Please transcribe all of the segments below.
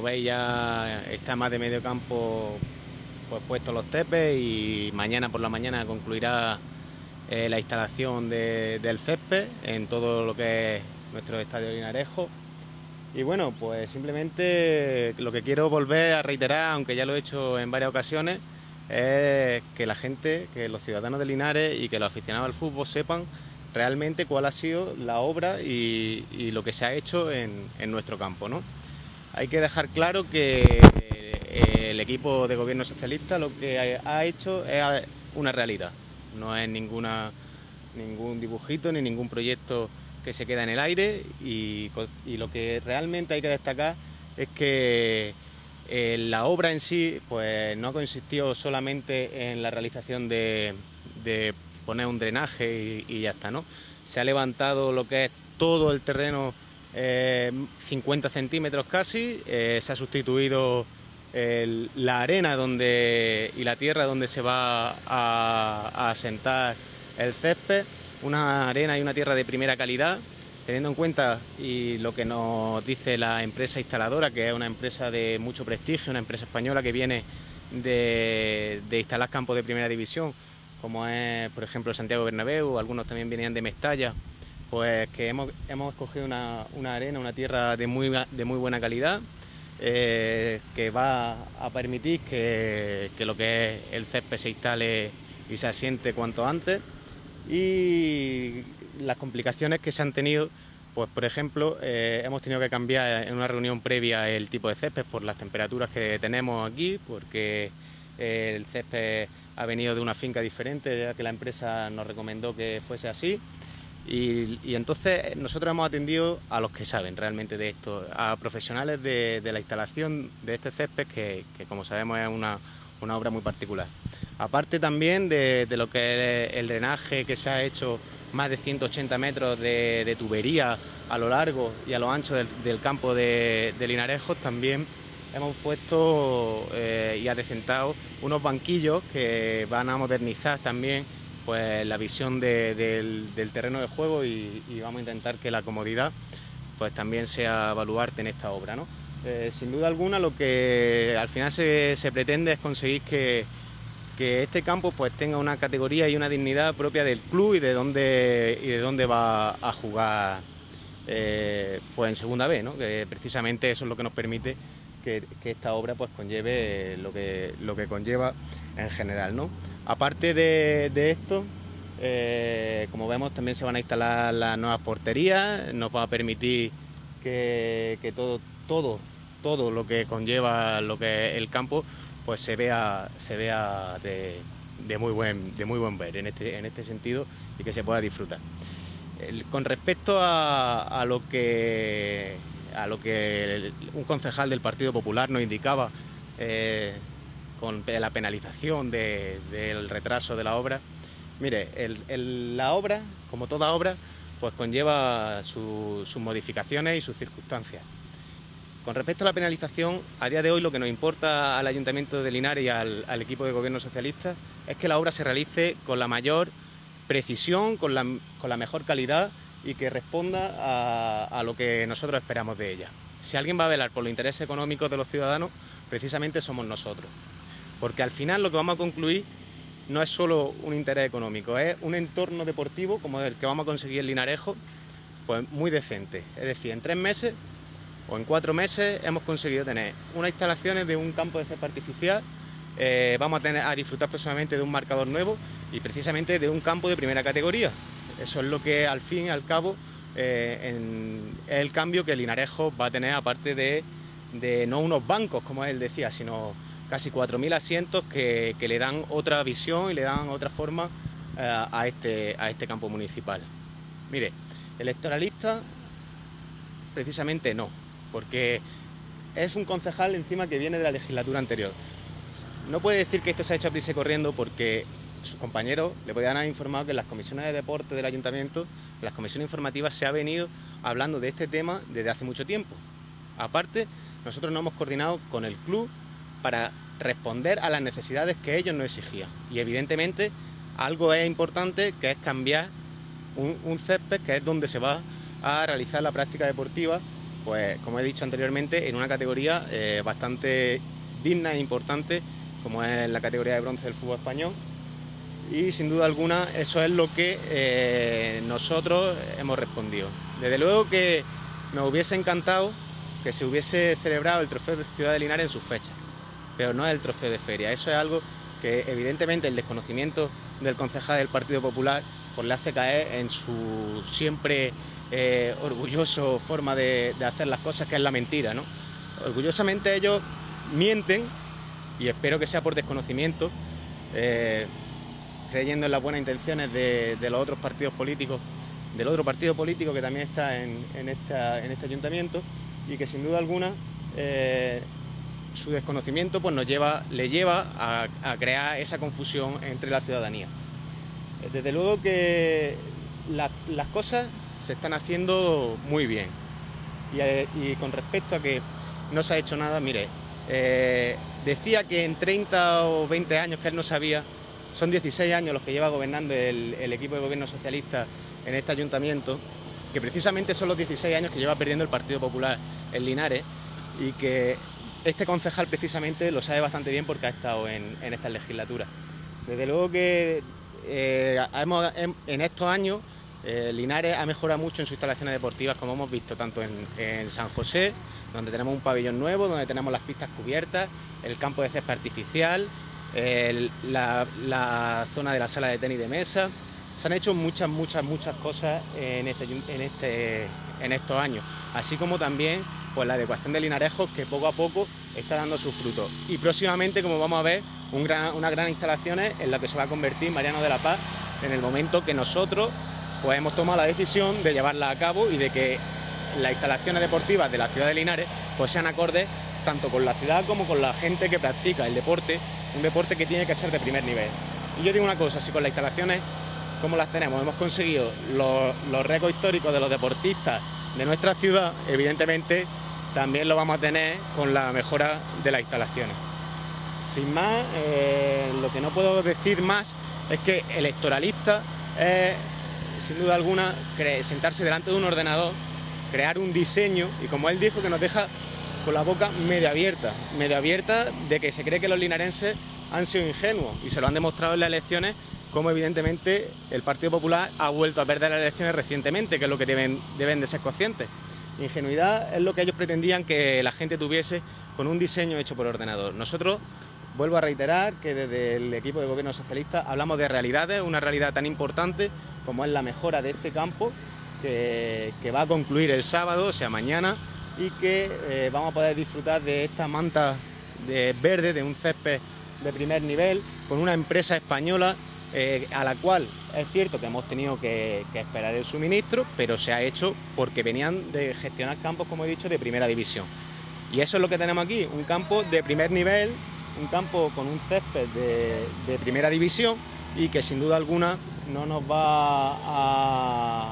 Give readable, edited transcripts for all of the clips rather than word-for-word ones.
veis ya está más de medio campo pues puestos los céped y mañana por la mañana concluirá la instalación del césped en todo lo que es nuestro estadio Linarejo. Y bueno, pues simplemente lo que quiero volver a reiterar, aunque ya lo he hecho en varias ocasiones, es que la gente, que los ciudadanos de Linares y que los aficionados al fútbol sepan realmente cuál ha sido la obra y lo que se ha hecho en nuestro campo, ¿no? Hay que dejar claro que el equipo de gobierno socialista lo que ha hecho es una realidad, no es ningún dibujito ni ningún proyecto que se queda en el aire y lo que realmente hay que destacar es que la obra en sí pues no consistió solamente en la realización de poner un drenaje y ya está, ¿no? Se ha levantado lo que es todo el terreno 50 centímetros casi, se ha sustituido la arena y la tierra donde se va a asentar el césped, una arena y una tierra de primera calidad, teniendo en cuenta y lo que nos dice la empresa instaladora, que es una empresa de mucho prestigio, una empresa española que viene de instalar campos de primera división, como es por ejemplo el Santiago Bernabéu, algunos también venían de Mestalla. Pues que hemos escogido una arena, una tierra de muy buena calidad, que va a permitir que lo que es el césped se instale y se asiente cuanto antes. Y las complicaciones que se han tenido, pues por ejemplo, hemos tenido que cambiar en una reunión previa el tipo de césped por las temperaturas que tenemos aquí, porque el césped ha venido de una finca diferente, ya que la empresa nos recomendó que fuese así. Y entonces nosotros hemos atendido a los que saben realmente de esto, a profesionales de la instalación de este césped, que como sabemos es una obra muy particular. Aparte también de lo que es el drenaje, que se ha hecho más de 180 metros de tubería a lo largo y a lo ancho del campo de Linarejos, también hemos puesto y adecentado unos banquillos que van a modernizar también pues la visión del terreno de juego y vamos a intentar que la comodidad pues también sea baluarte en esta obra, ¿no? Sin duda alguna lo que al final se pretende es conseguir que este campo pues tenga una categoría y una dignidad propia del club y de dónde va a jugar pues en segunda B, ¿no? Que precisamente eso es lo que nos permite que esta obra pues conlleve lo que conlleva en general, ¿no? Aparte de esto, como vemos también se van a instalar las nuevas porterías, nos va a permitir que todo lo que conlleva lo que es el campo pues se vea de muy buen ver en este sentido y que se pueda disfrutar. Con respecto a lo que un concejal del Partido Popular nos indicaba con la penalización del retraso de la obra, mire, la obra, como toda obra, pues conlleva sus modificaciones y sus circunstancias. Con respecto a la penalización, a día de hoy lo que nos importa al Ayuntamiento de Linares y al equipo de gobierno socialista es que la obra se realice con la mayor precisión, con la mejor calidad y que responda a lo que nosotros esperamos de ella. Si alguien va a velar por los intereses económicos de los ciudadanos, precisamente somos nosotros. Porque al final lo que vamos a concluir no es solo un interés económico, es un entorno deportivo como el que vamos a conseguir en Linarejo, pues muy decente. Es decir, en 3 meses o en 4 meses hemos conseguido tener unas instalaciones de un campo de césped artificial, vamos a disfrutar próximamente de un marcador nuevo y precisamente de un campo de primera categoría. Eso es lo que al fin y al cabo es el cambio que Linarejo va a tener, aparte de no unos bancos, como él decía, sino casi 4.000 asientos que le dan otra visión y le dan otra forma a este campo municipal. Mire, electoralista precisamente no, porque es un concejal encima que viene de la legislatura anterior. No puede decir que esto se ha hecho a prisa y corriendo porque sus compañeros le podían haber informado que en las comisiones de deporte del ayuntamiento, en las comisiones informativas, se ha venido hablando de este tema desde hace mucho tiempo. Aparte, nosotros nos hemos coordinado con el club para responder a las necesidades que ellos nos exigían. Y evidentemente algo es importante, que es cambiar un césped, que es donde se va a realizar la práctica deportiva pues como he dicho anteriormente, en una categoría bastante digna e importante, como es la categoría de bronce del fútbol español. Y sin duda alguna eso es lo que nosotros hemos respondido. Desde luego que nos hubiese encantado que se hubiese celebrado el trofeo de Ciudad de Linares en sus fechas, pero no es el trofeo de feria. Eso es algo que evidentemente el desconocimiento del concejal del Partido Popular pues le hace caer en su siempre orgulloso forma de hacer las cosas, que es la mentira, ¿no? Orgullosamente ellos mienten, y espero que sea por desconocimiento, creyendo en las buenas intenciones de los otros partidos políticos, del otro partido político que también está en este ayuntamiento, y que sin duda alguna su desconocimiento pues le lleva a crear esa confusión entre la ciudadanía. Desde luego que las cosas se están haciendo muy bien, y con respecto a que no se ha hecho nada, mire, decía que en 30 o 20 años que él no sabía. Son 16 años los que lleva gobernando el equipo de gobierno socialista en este ayuntamiento, que precisamente son los 16 años que lleva perdiendo el Partido Popular en Linares, y que este concejal precisamente lo sabe bastante bien porque ha estado en esta legislatura. Desde luego que en estos años Linares ha mejorado mucho en sus instalaciones deportivas, como hemos visto tanto en San José, donde tenemos un pabellón nuevo, donde tenemos las pistas cubiertas, el campo de césped artificial, la zona de la sala de tenis de mesa. Se han hecho muchas cosas en estos años, así como también pues la adecuación de Linarejos, que poco a poco está dando sus frutos, y próximamente, como vamos a ver, unas grandes instalaciones en las que se va a convertir Mariano de la Paz en el momento que nosotros pues hemos tomado la decisión de llevarla a cabo, y de que las instalaciones deportivas de la ciudad de Linares pues sean acordes tanto con la ciudad como con la gente que practica el deporte, un deporte que tiene que ser de primer nivel. Y yo digo una cosa, si con las instalaciones como las tenemos hemos conseguido los récords históricos de los deportistas de nuestra ciudad, evidentemente también lo vamos a tener con la mejora de las instalaciones. Sin más, lo que no puedo decir más es que electoralista es, sin duda alguna, sentarse delante de un ordenador, crear un diseño, y como él dijo, que nos deja con la boca medio abierta de que se cree que los linarenses han sido ingenuos, y se lo han demostrado en las elecciones, como evidentemente el Partido Popular ha vuelto a perder las elecciones recientemente, que es lo que deben de ser conscientes. Ingenuidad es lo que ellos pretendían que la gente tuviese con un diseño hecho por ordenador. Nosotros, vuelvo a reiterar que desde el equipo de gobierno socialista hablamos de realidades, una realidad tan importante como es la mejora de este campo, que va a concluir el sábado, o sea mañana, y que vamos a poder disfrutar de esta manta verde, de un césped de primer nivel, con una empresa española a la cual es cierto que hemos tenido que esperar el suministro, pero se ha hecho porque venían de gestionar campos, como he dicho, de primera división. Y eso es lo que tenemos aquí, un campo de primer nivel, un campo con un césped de primera división, y que sin duda alguna no nos va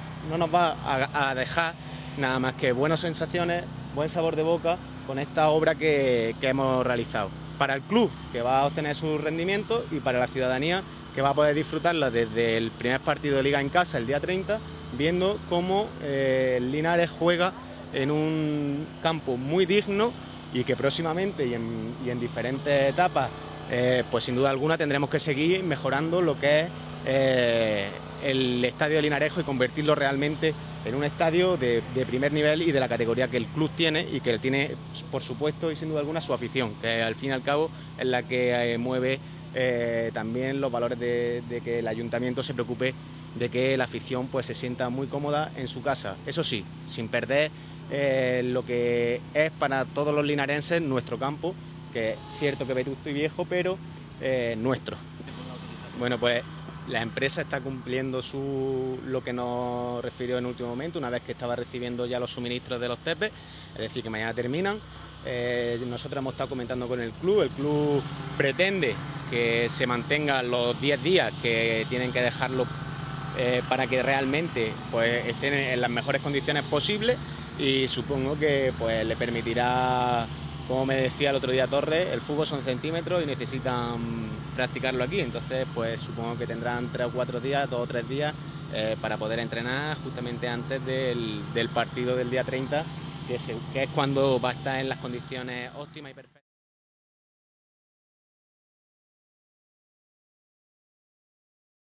a dejar nada más que buenas sensaciones, buen sabor de boca con esta obra que hemos realizado. Para el club, que va a obtener su rendimiento, y para la ciudadanía, que va a poder disfrutarla desde el primer partido de Liga en casa, el día 30, viendo cómo Linares juega en un campo muy digno, y que próximamente y en diferentes etapas, pues sin duda alguna tendremos que seguir mejorando lo que es el estadio de Linarejo, y convertirlo realmente en un estadio de primer nivel y de la categoría que el club tiene, y que tiene, por supuesto y sin duda alguna, su afición, que al fin y al cabo es la que mueve también los valores de que el ayuntamiento se preocupe de que la afición pues se sienta muy cómoda en su casa. Eso sí, sin perder lo que es para todos los linarenses nuestro campo, que es cierto que vetusto y viejo, pero nuestro. Bueno, pues la empresa está cumpliendo lo que nos refirió en último momento, una vez que estaba recibiendo ya los suministros de los tepes, es decir, que mañana terminan. Nosotros hemos estado comentando con el club pretende que se mantengan los 10 días que tienen que dejarlo para que realmente pues estén en las mejores condiciones posibles, y supongo que pues le permitirá, como me decía el otro día Torres, el fútbol son centímetros y necesitan practicarlo aquí, entonces pues supongo que tendrán 3 o 4 días, 2 o 3 días para poder entrenar justamente antes del partido del día 30, que es cuando va a estar en las condiciones óptimas y perfectas.